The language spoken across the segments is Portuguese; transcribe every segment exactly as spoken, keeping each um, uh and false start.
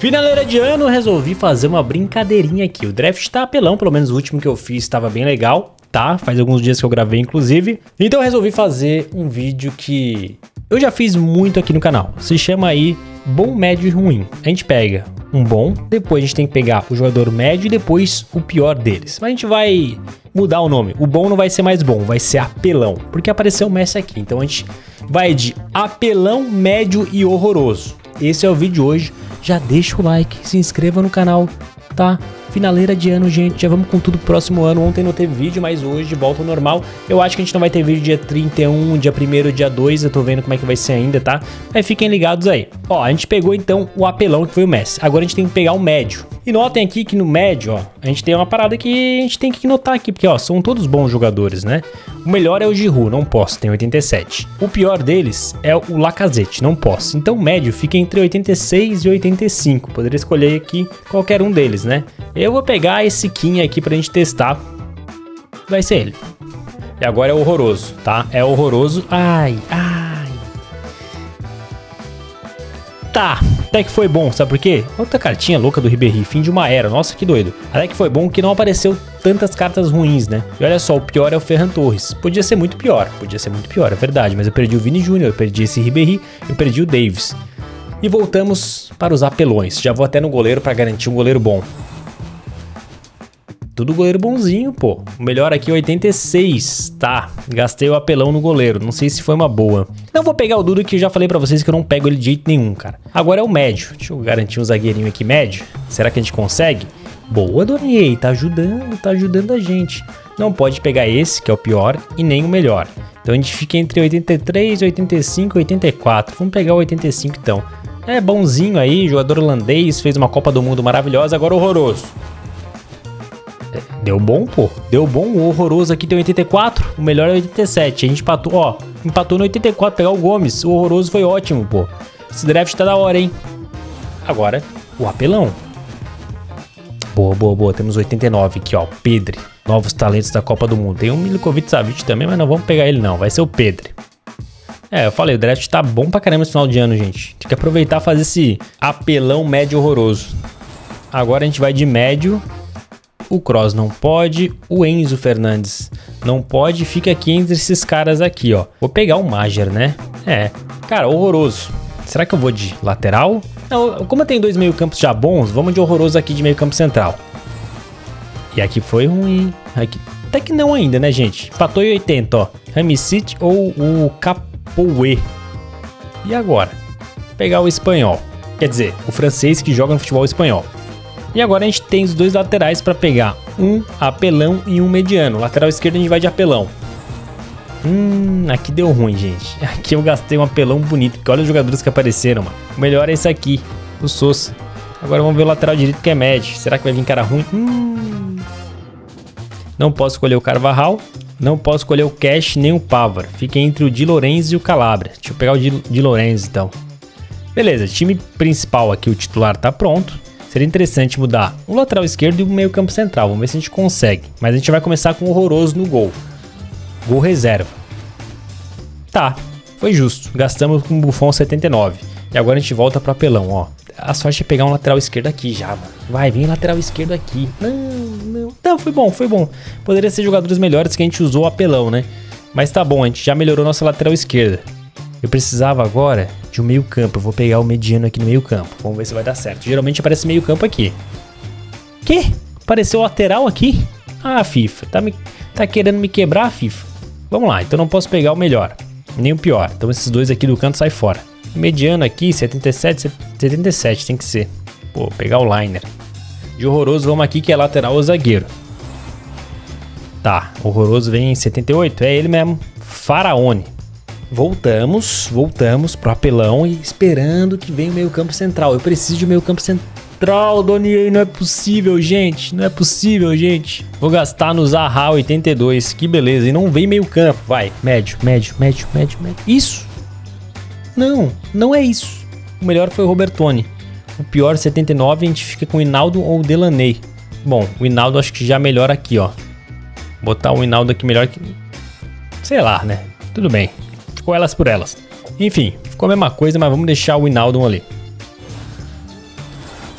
Finaleira de ano, resolvi fazer uma brincadeirinha aqui. O draft tá apelão, pelo menos o último que eu fiz estava bem legal, tá? Faz alguns dias que eu gravei, inclusive. Então eu resolvi fazer um vídeo que eu já fiz muito aqui no canal. Se chama aí bom, médio e ruim. A gente pega um bom, depois a gente tem que pegar o jogador médio e depois o pior deles. Mas a gente vai mudar o nome. O bom não vai ser mais bom, vai ser apelão, porque apareceu o Messi aqui. Então a gente vai de apelão, médio e horroroso. Esse é o vídeo de hoje. Já deixa o like, se inscreva no canal, tá? Finaleira de ano, gente, já vamos com tudo pro próximo ano. Ontem não teve vídeo, mas hoje volta ao normal. Eu acho que a gente não vai ter vídeo dia trinta e um, dia primeiro, dia dois, eu tô vendo como é que vai ser ainda, tá? Mas fiquem ligados aí. Ó, a gente pegou então o apelão, que foi o Messi. Agora a gente tem que pegar o médio. E notem aqui que no médio, ó, a gente tem uma parada que a gente tem que notar aqui, porque ó, são todos bons jogadores, né? O melhor é o Giroud, não posso, tem oitenta e sete. O pior deles é o Lacazette, não posso. Então o médio fica entre oitenta e seis e oitenta e cinco. Poderia escolher aqui qualquer um deles, né? Eu vou pegar esse Kim aqui pra gente testar. Vai ser ele. E agora é horroroso, tá? É horroroso. Ai, ai. Tá, até que foi bom, sabe por quê? Outra cartinha louca do Ribéry, fim de uma era, nossa que doido. Até que foi bom que não apareceu tantas cartas ruins, né? E olha só, o pior é o Ferran Torres. Podia ser muito pior, podia ser muito pior, é verdade. Mas eu perdi o Vini Júnior, eu perdi esse Ribéry, eu perdi o Davis. E voltamos para os apelões. Já vou até no goleiro para garantir um goleiro bom. Tudo goleiro bonzinho, pô. O melhor aqui é oitenta e seis, tá? Gastei o apelão no goleiro, não sei se foi uma boa. Não vou pegar o Duda, que eu já falei pra vocês que eu não pego ele de jeito nenhum, cara. Agora é o médio. Deixa eu garantir um zagueirinho aqui médio. Será que a gente consegue? Boa, Donier, tá ajudando, tá ajudando a gente. Não pode pegar esse, que é o pior, e nem o melhor. Então a gente fica entre oitenta e três, oitenta e cinco e oitenta e quatro. Vamos pegar o oitenta e cinco então. É bonzinho aí, jogador holandês, fez uma Copa do Mundo maravilhosa, agora horroroso. Deu bom, pô. Deu bom. O horroroso aqui tem oitenta e quatro. O melhor é oitenta e sete. A gente empatou, ó. Empatou no oitenta e quatro. Pegar o Gomes. O horroroso foi ótimo, pô. Esse draft tá da hora, hein? Agora, o apelão. Boa, boa, boa. Temos oitenta e nove aqui, ó. Pedri. Novos talentos da Copa do Mundo. Tem um Milinkovic Savic também, mas não vamos pegar ele, não. Vai ser o Pedri. É, eu falei, o draft tá bom pra caramba esse final de ano, gente. Tem que aproveitar e fazer esse apelão médio horroroso. Agora a gente vai de médio. O Kroos não pode, o Enzo Fernandes não pode, fica aqui entre esses caras aqui, ó. Vou pegar o Mager, né? É, cara, horroroso. Será que eu vou de lateral? Não, como eu tenho dois meio campos já bons, vamos de horroroso aqui de meio campo central. E aqui foi ruim. Aqui, até que não ainda, né, gente? Empatou em oitenta, ó. Ramicite ou o Capoue. E agora? Vou pegar o espanhol. Quer dizer, o francês que joga no futebol espanhol. E agora a gente tem os dois laterais para pegar um apelão e um mediano. Lateral esquerdo a gente vai de apelão. Hum, aqui deu ruim, gente. Aqui eu gastei um apelão bonito, porque olha os jogadores que apareceram, mano. O melhor é esse aqui, o Sousa. Agora vamos ver o lateral direito que é médio. Será que vai vir cara ruim? Hum. Não posso escolher o Carvajal. Não posso escolher o Cash nem o Pavard. Fica entre o Di Lorenzo e o Calabria. Deixa eu pegar o Di, Di Lorenzo, então. Beleza, time principal aqui, o titular tá pronto. Seria interessante mudar o lateral esquerdo e o meio campo central. Vamos ver se a gente consegue. Mas a gente vai começar com o horroroso no gol. Gol reserva. Tá, foi justo. Gastamos com o Buffon setenta e nove. E agora a gente volta para apelão, ó. A sorte é pegar um lateral esquerdo aqui já, mano. Vai, vem lateral esquerdo aqui. Não, não. Não, foi bom, foi bom. Poderia ser jogadores melhores que a gente usou o apelão, né? Mas tá bom, a gente já melhorou nossa lateral esquerda. Eu precisava agora de um meio campo. Eu vou pegar o mediano aqui no meio campo. Vamos ver se vai dar certo. Geralmente aparece meio campo aqui. Que? Apareceu lateral aqui? Ah, FIFA. Tá, me, tá querendo me quebrar, FIFA? Vamos lá. Então não posso pegar o melhor. Nem o pior. Então esses dois aqui do canto sai fora. Mediano aqui, setenta e sete, setenta e sete tem que ser. Pô, pegar o liner. De horroroso vamos aqui que é lateral ou zagueiro. Tá, horroroso vem em setenta e oito. É ele mesmo. Faraone. Voltamos, voltamos pro apelão e esperando que venha o meio campo central. Eu preciso de meio campo central, Donier, não é possível, gente. Não é possível, gente. Vou gastar no Zaha oitenta e dois, que beleza. E não vem meio campo, vai. Médio, médio, médio, médio, médio. Isso. Não, não é isso. O melhor foi o Robertoni. O pior, setenta e nove, a gente fica com o Hinaldo ou o Delaney. Bom, o Hinaldo acho que já melhora aqui, ó. Botar o Hinaldo aqui melhor que... Sei lá, né? Tudo bem. Ficou elas por elas. Enfim, ficou a mesma coisa, mas vamos deixar o Hinaldo ali.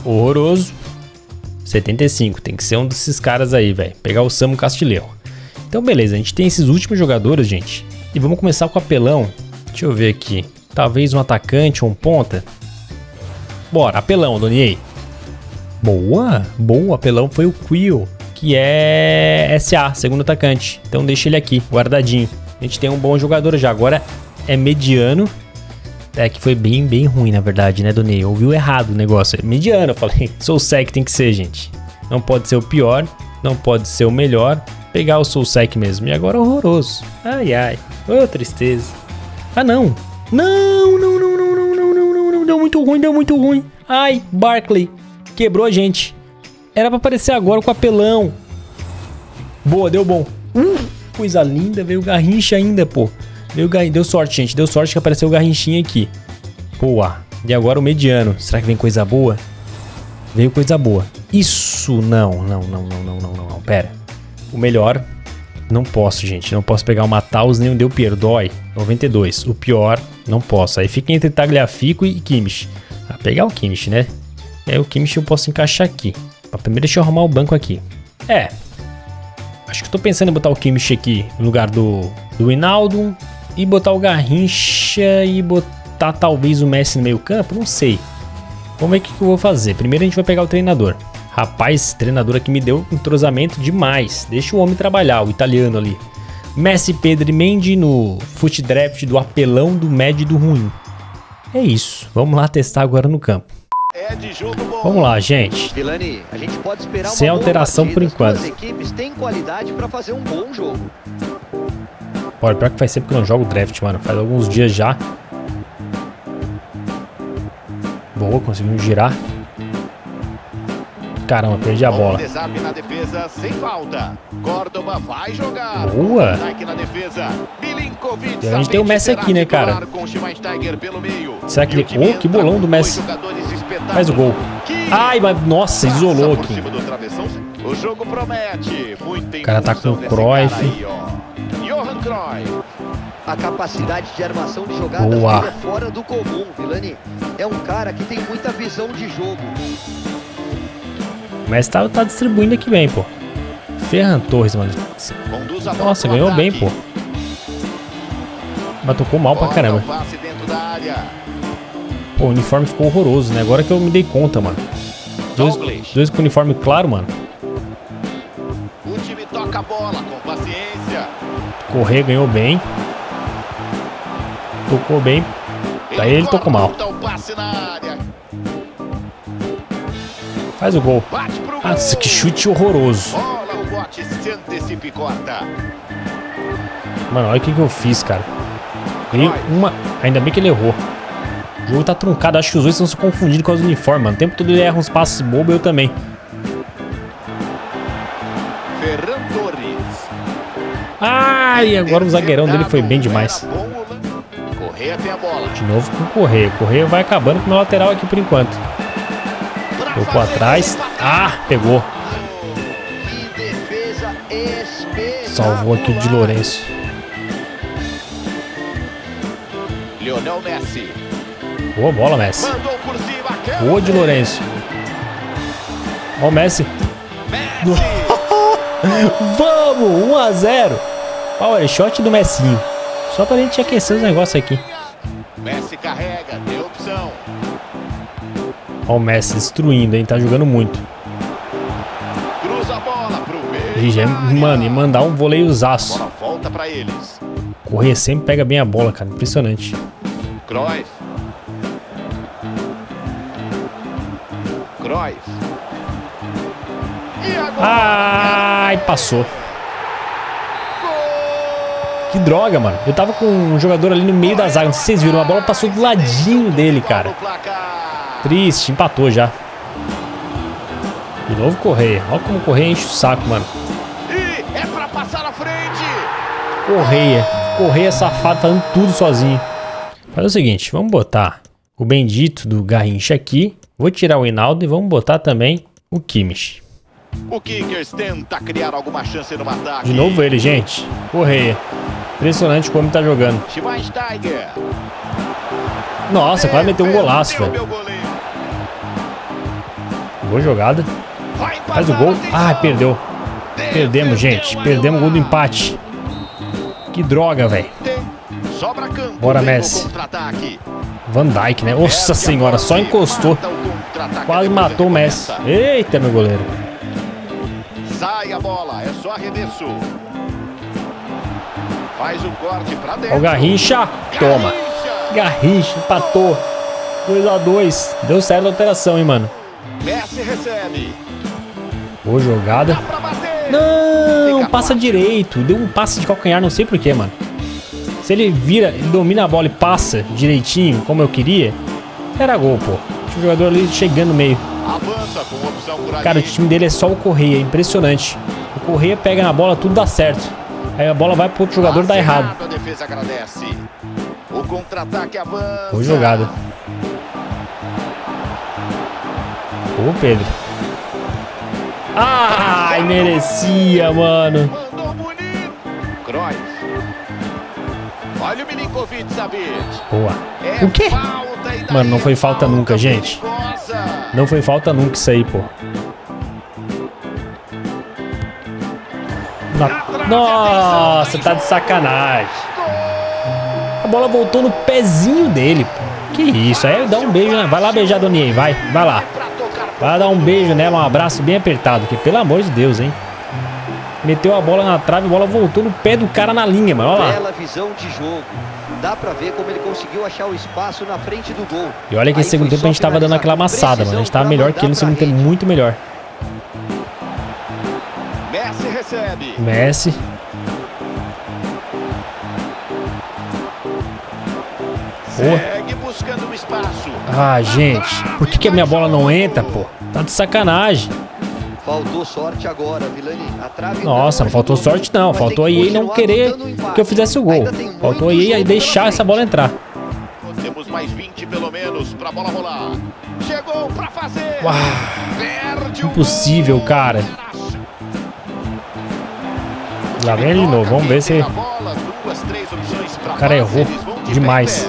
Horroroso. setenta e cinco. Tem que ser um desses caras aí, velho. Pegar o Samu Castilhão. Então, beleza. A gente tem esses últimos jogadores, gente. E vamos começar com o apelão. Deixa eu ver aqui. Talvez um atacante ou um ponta. Bora, apelão, Doniei. Boa. Boa, apelão foi o Quill, que é S A, segundo atacante. Então deixa ele aqui, guardadinho. A gente tem um bom jogador já. Agora é mediano. É que foi bem, bem ruim, na verdade, né, Doniei? Ouviu errado o negócio. É mediano, eu falei. Soul Sec tem que ser, gente. Não pode ser o pior, não pode ser o melhor. Pegar o Soul Sec mesmo. E agora horroroso. Ai, ai. Ô, tristeza. Ah, não. Não, não, não, não, não, não, não, não, não. Deu muito ruim, deu muito ruim. Ai, Barkley. Quebrou a gente. Era pra aparecer agora com o apelão. Boa, deu bom. Uh, coisa linda. Veio o Garrincha ainda, pô. Veio o Garrincha. Deu sorte, gente. Deu sorte que apareceu o Garrinchinha aqui. Boa. E agora o mediano. Será que vem coisa boa? Veio coisa boa. Isso, não, não, não, não, não, não, não, não. Pera. O melhor. Não posso, gente. Não posso pegar o Mataus nem o Del Pierdói. noventa e dois. O pior, não posso. Aí fica entre Tagliafico e Kimmich. Ah, pegar o Kimmich, né? É, o Kimmich eu posso encaixar aqui. Mas primeiro deixa eu arrumar o banco aqui. É. Acho que eu tô pensando em botar o Kimmich aqui no lugar do, do Hinaldo. E botar o Garrincha e botar talvez o Messi no meio campo. Não sei. Vamos ver o que, que eu vou fazer. Primeiro a gente vai pegar o treinador. Rapaz, esse treinador aqui me deu entrosamento demais. Deixa o homem trabalhar, o italiano ali. Messi, Pedro e Mendy no Foot Draft do apelão, do médio e do ruim. É isso. Vamos lá testar agora no campo. É de jogo bom. Vamos lá, gente. Vilani, a gente pode esperar uma sem alteração por enquanto. As equipes têm qualidade para fazer um bom jogo. Pô, pior que faz tempo que eu não jogo draft, mano. Faz alguns dias já. Boa, conseguimos girar. Caramba, perdi a bola. Desarme na defesa, sem falta. Córdoba vai jogar. Boa. Na defesa. E a gente tem o Messi aqui, né, cara? Será que ele... Oh, que bolão do Messi. Faz o gol. Ai, mas... Nossa, isolou aqui. O jogo promete. O cara tá com o Cruyff. Johan Cruyff. A capacidade de armação de jogadas dele é fora do comum, Vilani. É um cara que tem muita visão de jogo. O Messi tá, tá distribuindo aqui bem, pô. Ferran Torres, mano. Nossa, ganhou bem, pô. Mas tocou mal pra caramba. Pô, o uniforme ficou horroroso, né? Agora que eu me dei conta, mano. Dois, dois com uniforme claro, mano. O time toca a bola com paciência. Correr ganhou bem. Tocou bem. Daí ele tocou mal. Faz o gol. Nossa, que chute horroroso. Mano, olha o que, que eu fiz, cara. Ganhei uma... Ainda bem que ele errou. O jogo tá truncado. Acho que os dois estão se confundindo com os uniformes, mano. O tempo todo ele erra uns passos bobos, eu também. Ferran Torres. Ai, agora o zagueirão dele foi bem demais. Correia tem a bola. De novo com o Correia. Correia vai acabando com o meu lateral aqui por enquanto. Tocou atrás. Ah, pegou. Salvou aqui o Di Lourenço. Lionel Messi. Boa bola, Messi. Boa, Di Lourenço. Ó o Messi. Messi. Vamos, um a zero. Power shot do Messinho. Só pra gente aquecer os negócios aqui. Messi carrega, tem opção. Ó o Messi destruindo, hein? Tá jogando muito. Cruza a bola pro meio. Já, mano, e mandar um voleiozaço. Bola volta pra eles. Correr sempre pega bem a bola, cara. Impressionante. Cruyff. Cruyff. E agora? Ai, passou. Que droga, mano. Eu tava com um jogador ali no meio da zaga. Não sei se vocês viram. A bola passou do ladinho dele, cara. Triste. Empatou já. De novo Correia. Olha como Correia enche o saco, mano. E é pra passar na frente. Correia. Correia safado, fazendo tudo sozinho. Faz o seguinte. Vamos botar o bendito do Garrincha aqui. Vou tirar o Hinaldo e vamos botar também o Kimmich. O Kickers tenta criar alguma chance no ataque. De novo ele, gente. Correia. Impressionante como tá jogando. Schweinsteiger. Nossa, quase meteu um golaço, velho. Boa jogada. Faz o gol. Ah, perdeu. Perdemos, gente. Perdemos o gol do empate. Que droga, velho. Bora, Messi. Van Dijk, né? Nossa senhora, só encostou. Quase matou o Messi. Eita, meu goleiro. Sai a bola, é só arremesso. Faz o corte pra dentro. Ó o Garrincha. Toma. Garrincha, empatou. dois a dois. Deu certo a alteração, hein, mano. Messi recebe. Boa jogada. Não, passa direito. Deu um passe de calcanhar, não sei porquê, mano. Se ele vira, ele domina a bola e passa direitinho, como eu queria, era gol, pô. Tinha um jogador ali chegando no meio. Cara, o time dele é só o Correia, é impressionante. O Correia pega na bola, tudo dá certo. Aí a bola vai pro outro jogador e dá errado. A defesa agradece. O contra-ataque avança. Boa jogada. Ô, Pedro. Ai, merecia, mano. Mandou bonito. Cruyff. Olha o Milinkovic, Savic. Boa. O quê? Mano, não foi falta nunca, gente. Não foi falta nunca isso aí, pô. Na... Nossa, tá de sacanagem. A bola voltou no pezinho dele, pô. Que isso, aí dá um beijo, né? Vai lá beijar a Doni aí, vai. Vai lá. Vai dar um beijo nela, um abraço bem apertado. Que pelo amor de Deus, hein? Meteu a bola na trave, a bola voltou no pé do cara na linha, mano. Olha lá. Bela visão de jogo. Dá pra ver como ele conseguiu achar o espaço na frente do gol. E olha que esse segundo tempo a gente tava dando aquela amassada, mano. A gente tava melhor que ele no segundo tempo, muito melhor. Messi recebe. Messi. Segue buscando o espaço. Ah, gente. Por que que a minha bola não entra, pô? Tá de sacanagem. Faltou sorte agora, Vilani. A trave Nossa, não faltou sorte não. Faltou a E A não querer que eu fizesse o gol. Faltou a E A deixar essa bola entrar. Temos mais vinte pelo menos pra bola rolar. Chegou pra fazer. Uau. Impossível, cara. Lá vem ele de novo. Vamos ver se... O cara errou demais.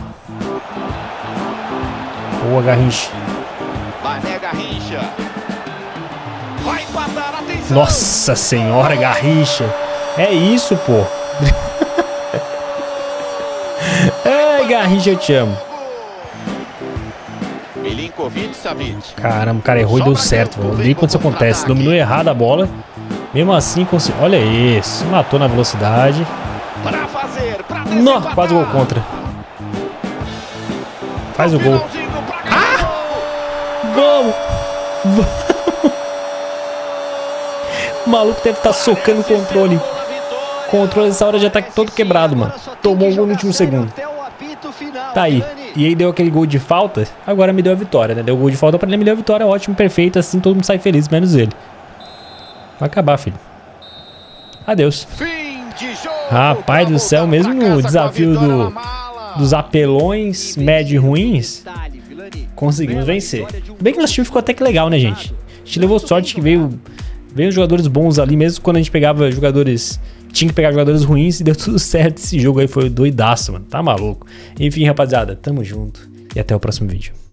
Boa, Garrincha. Nossa senhora, Garrincha. É isso, pô. Ai, Garrincha, eu te amo. Caramba, o cara errou e deu certo. Eu odeio quando isso acontece. Dominou errado a bola. Mesmo assim, conseguiu. Olha isso. Matou na velocidade. Não, quase gol contra. Faz o gol. Ah! Vamos! Vamos! O maluco deve estar socando o controle. O controle dessa hora já tá todo quebrado, mano. Tomou um gol no último segundo. Tá aí. E aí deu aquele gol de falta. Agora me deu a vitória, né? Deu gol de falta pra ele, me deu a vitória. Ótimo, perfeito. Assim todo mundo sai feliz, menos ele. Vai acabar, filho. Adeus. Rapaz do céu, mesmo no desafio do, dos apelões médio e ruins, conseguimos vencer. Bem que nosso time ficou até que legal, né, gente? A gente levou sorte que veio... Veio jogadores bons ali, mesmo quando a gente pegava jogadores... Tinha que pegar jogadores ruins e deu tudo certo. Esse jogo aí foi doidaço, mano. Tá maluco. Enfim, rapaziada, tamo junto. E até o próximo vídeo.